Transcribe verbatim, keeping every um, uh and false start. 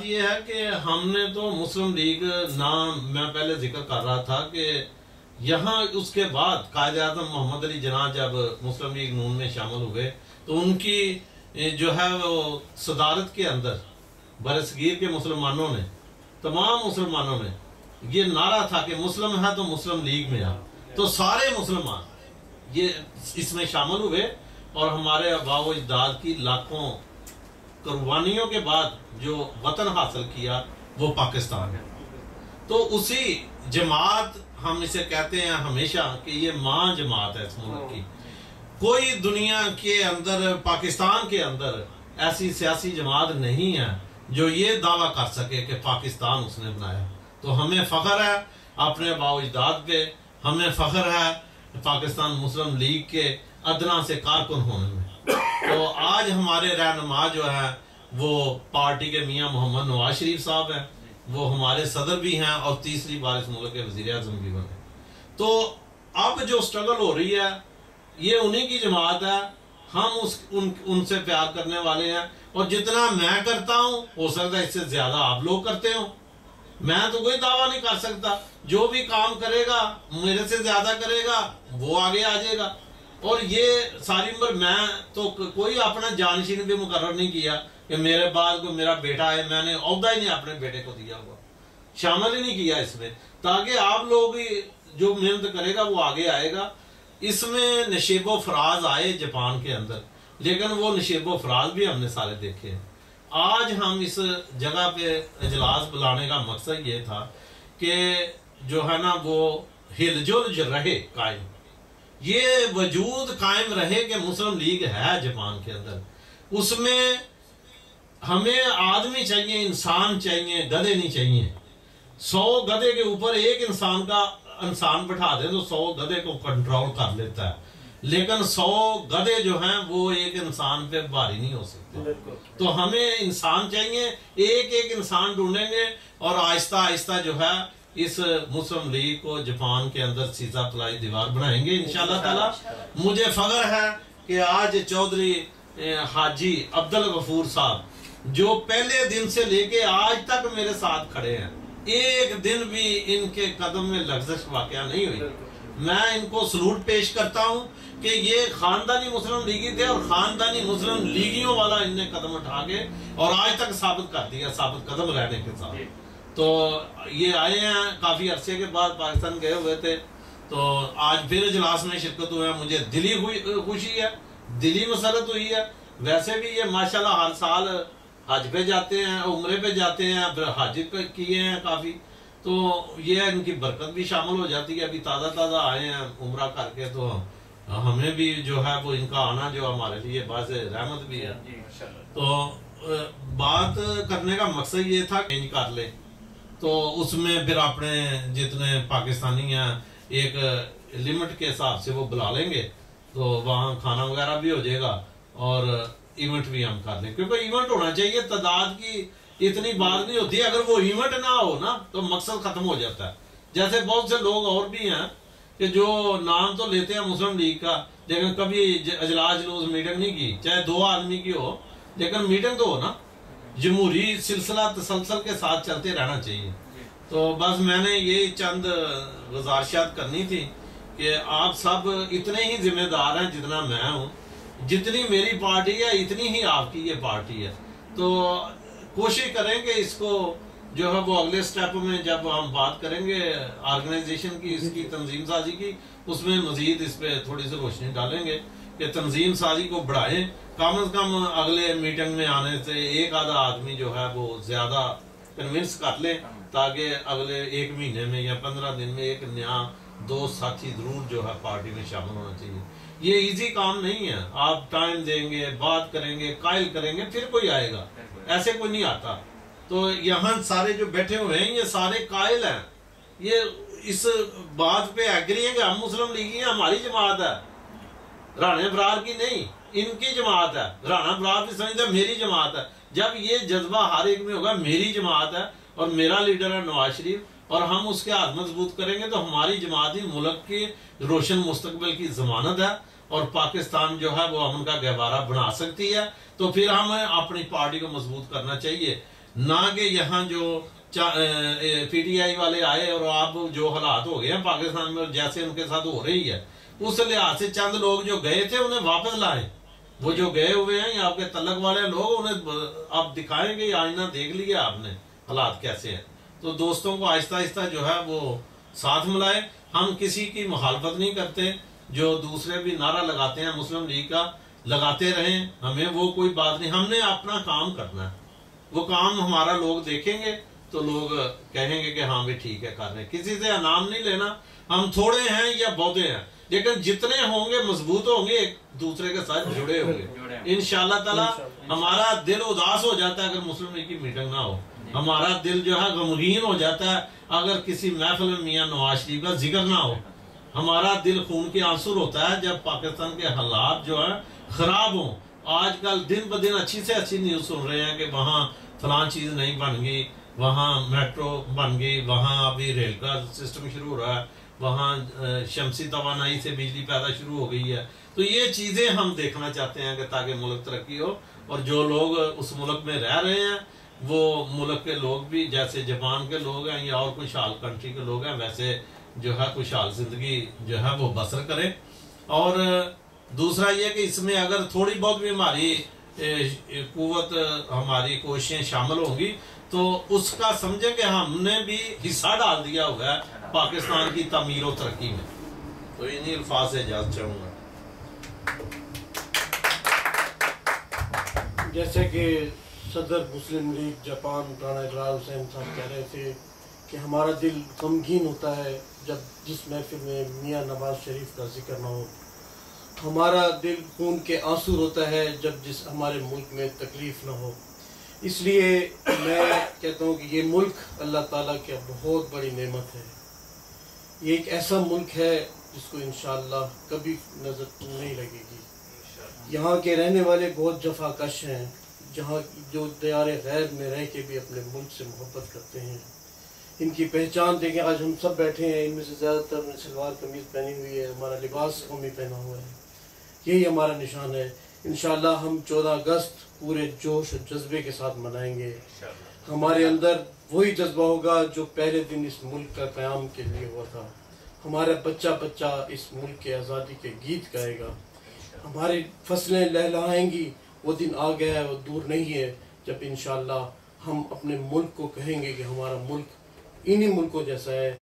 ये है कि हमने तो मुस्लिम लीग नाम मैं पहले जिक्र कर रहा था कि यहाँ उसके बाद कायद आज़म मोहम्मद अली जिन्ना जब मुस्लिम लीग नून में शामिल हुए तो उनकी जो है वो सदारत के अंदर बरसगीर के मुसलमानों ने, तमाम मुसलमानों ने ये नारा था कि मुस्लिम है तो मुस्लिम लीग में आ। तो सारे मुसलमान ये इसमें शामिल हुए और हमारे आबाओ अजदाद की लाखों कुर्बानियों के बाद जो वतन हासिल किया वो पाकिस्तान है। तो उसी जमात हम इसे कहते हैं हमेशा कि ये मां जमात है इस मुल्क की। कोई दुनिया के अंदर, पाकिस्तान के अंदर ऐसी सियासी जमात नहीं है जो ये दावा कर सके कि पाकिस्तान उसने बनाया। तो हमें फख्र है अपने आबाओ अजदाद पे, हमें फख्र है पाकिस्तान मुस्लिम लीग के अदना से कारकुन होने में। तो आज हमारे रहनुमा जो है वो पार्टी के मियां मोहम्मद नवाज शरीफ साहब हैं, वो हमारे सदर भी हैं और तीसरी बार इस मुल्क के वजीर आज़म भी बने। तो अब जो स्ट्रगल हो रही है ये उन्हीं की जमात है, हम उस उन उनसे प्यार करने वाले हैं और जितना मैं करता हूं हो सकता है इससे ज्यादा आप लोग करते हो। मैं तो कोई दावा नहीं कर सकता, जो भी काम करेगा मेरे से ज्यादा करेगा वो आगे आ जाएगा। और ये सारी उम्र मैं तो कोई अपना जानशीन भी मुकर्रर नहीं किया कि मेरे बाद को मेरा बेटा है, मैंने औहदा ही नहीं अपने बेटे को दिया हुआ, शामिल ही नहीं किया इसमें, ताकि आप लोग जो मेहनत करेगा वो आगे आएगा। इसमें नशेबो फराज आए जापान के अंदर, लेकिन वो नशेबो फराज भी हमने सारे देखे हैं। आज हम इस जगह पे इजलास बुलाने का मकसद ये था कि जो है ना वो हिलजुल रहे कायम, ये वजूद कायम रहे कि मुस्लिम लीग है जापान के अंदर। उसमें हमें आदमी चाहिए, इंसान चाहिए, गधे नहीं चाहिए। सौ गधे के ऊपर एक इंसान का इंसान बैठा दे तो सौ गधे को कंट्रोल कर लेता है, लेकिन सौ गधे जो हैं वो एक इंसान पे भारी नहीं हो सकते। तो हमें इंसान चाहिए, एक एक इंसान ढूंढेंगे और आहिस्ता आहिस्ता जो है इस मुस्लिम लीग को जापान के अंदर सीधा तलाई दीवार बनाएंगे इंशाल्लाह ताला। मुझे फख्र है कि आज चौधरी हाजी अब्दुल गफूर साहब जो पहले दिन से लेके आज तक मेरे साथ खड़े हैं, एक दिन भी इनके कदम में लग्जश वाकया नहीं हुई। मैं इनको सलूट पेश करता हूं कि ये खानदानी मुस्लिम लीगी थे और खानदानी मुस्लिम लीगियों वाला इनने कदम उठा के और आज तक साबित कर दिया, साबित कदम रहने के साथ। तो ये आए हैं काफी अरसे के बाद, पाकिस्तान गए हुए थे, तो आज फिर इजलास में शिरकत हुए। मुझे दिली खुशी है, दिली मसरत हुई है। वैसे भी ये माशाल्लाह हर साल हज पे जाते हैं, उम्रे पे जाते हैं, फिर हज किए हैं काफी, तो ये इनकी बरकत भी शामिल हो जाती है। अभी ताज़ा ताज़ा आए हैं उम्रा करके, तो हमें भी जो है वो इनका आना जो हमारे लिए बाज़ रहमत भी है। तो बात करने का मकसद ये था चेंज कर ले, तो उसमें फिर अपने जितने पाकिस्तानी हैं एक लिमिट के हिसाब से वो बुला लेंगे, तो वहाँ खाना वगैरह भी हो जाएगा और इवेंट भी हम कर लें, क्योंकि इवेंट होना चाहिए। तादाद की इतनी बात नहीं होती, अगर वो इवेंट ना हो ना तो मकसद खत्म हो जाता है। जैसे बहुत से लोग और भी हैं कि जो नाम तो लेते हैं मुस्लिम लीग का, लेकिन कभी अजलास जुलूस मीटिंग नहीं की, चाहे दो आदमी की हो, लेकिन मीटिंग तो हो ना। जमहूरी सिलसिला तसलसल के साथ चलते रहना चाहिए। तो बस मैंने ये चंद गुजारिशात करनी थी कि आप सब इतने ही जिम्मेदार हैं जितना मैं हूँ, जितनी मेरी पार्टी है इतनी ही आपकी ये पार्टी है। तो कोशिश करें कि इसको जो है वो अगले स्टेप में जब हम बात करेंगे ऑर्गेनाइजेशन की, इसकी तंजीम साजी की, उसमें मजीद इस पे थोड़ी सी रोशनी डालेंगे कि तंजीम साजी को बढ़ाएं। कम अज कम अगले मीटिंग में आने से एक आधा आदमी जो है वो ज्यादा कन्विंस कर ले, ताकि अगले एक महीने में या पंद्रह दिन में एक नया दो साथी जरूर जो है पार्टी में शामिल होना चाहिए। ये इजी काम नहीं है, आप टाइम देंगे, बात करेंगे, कायल करेंगे, फिर कोई आएगा, ऐसे कोई नहीं आता। तो यहाँ सारे जो बैठे हुए हैं ये सारे कायल हैं, ये इस बात पे एग्री है कि हम मुस्लिम लीगी हैं, हमारी जमात है, राणे बरार की नहीं, इनकी जमात है। राणा बरार भी समझते मेरी जमात है। जब ये जज्बा हर एक में होगा मेरी जमात है और मेरा लीडर है नवाज शरीफ, और हम उसके हाथ मजबूत करेंगे तो हमारी जमात ही मुल्क की रोशन मुस्तकबिल की जमानत है और पाकिस्तान जो है वो अमन का गहवारा बना सकती है। तो फिर हमें अपनी पार्टी को मजबूत करना चाहिए। ना कि यहाँ जो पीटीआई वाले आए और आप जो हालात हो गए हैं पाकिस्तान में जैसे उनके साथ हो रही है, उस लिहाज से चंद लोग जो गए थे उन्हें वापस लाए। वो जो गए हुए हैं या आपके तलक वाले लोग, उन्हें आप दिखाएंगे, आईना देख लिया आपने हालात कैसे हैं। तो दोस्तों को आहिस्ता आहिस्ता जो है वो साथ मिलाए। हम किसी की मुखालफत नहीं करते, जो दूसरे भी नारा लगाते हैं मुस्लिम लीग का लगाते रहें, हमें वो कोई बात नहीं, हमने अपना काम करना है। वो काम हमारा लोग देखेंगे तो लोग कहेंगे कि हाँ भी ठीक है कर रहे हैं। किसी से इनाम नहीं लेना, हम थोड़े हैं या बहुते हैं, लेकिन जितने होंगे मजबूत होंगे, एक दूसरे के साथ जुड़े होंगे इंशाअल्लाह ताला। हमारा दिल उदास हो जाता है अगर मुस्लिम लीग की मीटिंग ना हो, हमारा दिल जो है गमगीन हो जाता है अगर किसी महफिल में मियां नवाज शरीफ का जिक्र ना हो। हमारा दिल खून के आंसू होता है जब पाकिस्तान के हालात जो है खराब हो। आजकल दिन ब दिन अच्छी से अच्छी न्यूज सुन रहे हैं कि वहाँ फलां चीज नहीं बन गई, वहाँ मेट्रो बन गई, वहाँ अभी रेल का सिस्टम शुरू हो रहा है, वहाँ शमसी तवानाई से बिजली पैदा शुरू हो गई है। तो ये चीजें हम देखना चाहते हैं कि ताकि मुल्क तरक्की हो, और जो लोग उस मुल्क में रह रहे हैं वो मुल्क के लोग भी जैसे जापान के लोग हैं या और खुशहाल कंट्री के लोग हैं वैसे जो है खुशहाल जिंदगी जो है वो बसर करें। और दूसरा ये कि इसमें अगर थोड़ी बहुत भी हमारी कुव्वत, हमारी कोशिशें शामिल होंगी तो उसका समझे कि हमने भी हिस्सा डाल दिया हुआ है पाकिस्तान की तमीर और तरक्की में। तो इन्हीं अल्फाज से इजाजत चाहूंगा। जैसे कि सदर मुस्लिम लीग जापान राणा इकरार हुसैन साहब कह रहे थे कि हमारा दिल गमगीन होता है जब जिस महफिल में मियां नवाज शरीफ का जिक्र ना हो, हमारा दिल खून के आंसू होता है जब जिस हमारे मुल्क में तकलीफ ना हो। इसलिए मैं कहता हूँ कि ये मुल्क अल्लाह ताला की बहुत बड़ी नेमत है। ये एक ऐसा मुल्क है जिसको इंशाअल्लाह कभी नजर नहीं लगेगी। यहाँ के रहने वाले बहुत जफाकश हैं, जहाँ जो दयारे गैर में रह के भी अपने मुल्क से मोहब्बत करते हैं। इनकी पहचान देखें, आज हम सब बैठे हैं, इनमें से ज़्यादातर ने सलवार कमीज़ पहनी हुई है, हमारा लिबास कौमी पहना हुआ है, यही हमारा निशान है। इंशाअल्लाह हम चौदह अगस्त पूरे जोश और जज्बे के साथ मनाएंगे। हमारे अंदर वही जज्बा होगा जो पहले दिन इस मुल्क का क़याम के लिए हुआ था। हमारा बच्चा बच्चा इस मुल्क के आज़ादी के गीत गाएगा, हमारी फसलें लहलहाएंगी। वो दिन आ गया है, वो दूर नहीं है जब इंशाअल्लाह हम अपने मुल्क को कहेंगे कि हमारा मुल्क इन्हीं मुल्कों जैसा है।